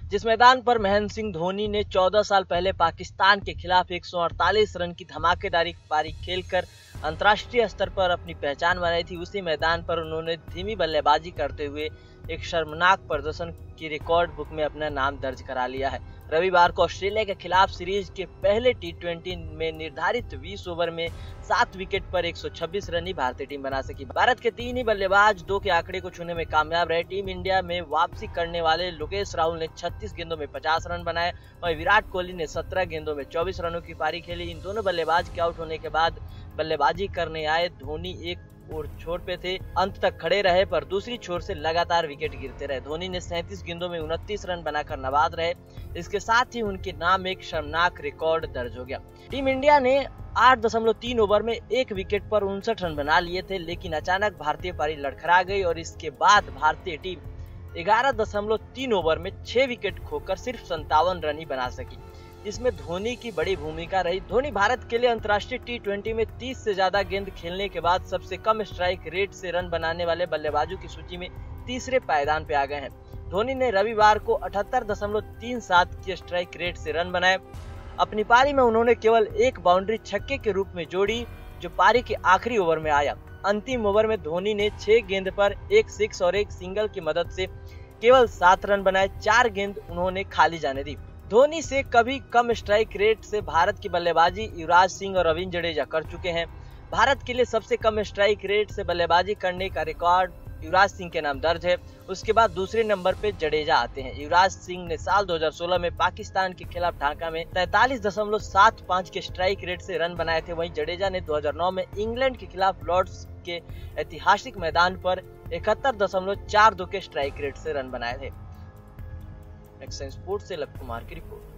जिस मैदान पर महेंद्र सिंह धोनी ने 14 साल पहले पाकिस्तान के खिलाफ 148 रन की धमाकेदार पारी खेलकर अंतर्राष्ट्रीय स्तर पर अपनी पहचान बनाई थी, उसी मैदान पर उन्होंने धीमी बल्लेबाजी करते हुए एक शर्मनाक प्रदर्शन की रिकॉर्ड बुक में अपना नाम दर्ज करा लिया है। रविवार को ऑस्ट्रेलिया के खिलाफ सीरीज के पहले टी20 में निर्धारित 20 ओवर में 7 विकेट पर 126 रन ही भारतीय टीम बना सकी। भारत के 3 ही बल्लेबाज 2 के आंकड़े को छूने में कामयाब रहे। टीम इंडिया में वापसी करने वाले लोकेश राहुल ने 36 गेंदों में 50 रन बनाए और विराट कोहली ने 17 गेंदों में 24 रनों की पारी खेली। इन दोनों बल्लेबाज के आउट होने के बाद बल्लेबाजी करने आए धोनी एक और छोर पे थे, अंत तक खड़े रहे पर दूसरी छोर से लगातार विकेट गिरते रहे। धोनी ने 37 गेंदों में 29 रन बनाकर नवाज रहे। इसके साथ ही उनके नाम एक शर्मनाक रिकॉर्ड दर्ज हो गया। टीम इंडिया ने 8.3 ओवर में 1 विकेट पर 59 रन बना लिए थे, लेकिन अचानक भारतीय पारी लड़खड़ा गई और इसके बाद भारतीय टीम 11.3 ओवर में 6 विकेट खोकर सिर्फ 57 रन ही बना सकी। इसमें धोनी की बड़ी भूमिका रही। धोनी भारत के लिए अंतर्राष्ट्रीय टी20 में 30 से ज्यादा गेंद खेलने के बाद सबसे कम स्ट्राइक रेट से रन बनाने वाले बल्लेबाजों की सूची में तीसरे पायदान पे आ गए हैं। धोनी ने रविवार को 78.37 की स्ट्राइक रेट से रन बनाए। अपनी पारी में उन्होंने केवल एक बाउंड्री छक्के के रूप में जोड़ी, जो पारी के आखिरी ओवर में आया। अंतिम ओवर में धोनी ने 6 गेंद पर एक सिक्स और एक सिंगल की मदद से केवल 7 रन बनाए। 4 गेंद उन्होंने खाली जाने दी। धोनी से कभी कम स्ट्राइक रेट से भारत की बल्लेबाजी युवराज सिंह और रविंद्र जडेजा कर चुके हैं। भारत के लिए सबसे कम स्ट्राइक रेट से बल्लेबाजी करने का रिकॉर्ड युवराज सिंह के नाम दर्ज है। उसके बाद दूसरे नंबर पे जडेजा आते हैं। युवराज सिंह ने साल 2016 में पाकिस्तान के खिलाफ ढाका में 43.75 के स्ट्राइक रेट से रन बनाए थे। वहीं जडेजा ने 2009 में इंग्लैंड के खिलाफ लॉर्ड्स के ऐतिहासिक मैदान पर 71.42 के स्ट्राइक रेट से रन बनाए थे। एक्शन स्पोर्ट्स से लव कुमार की रिपोर्ट।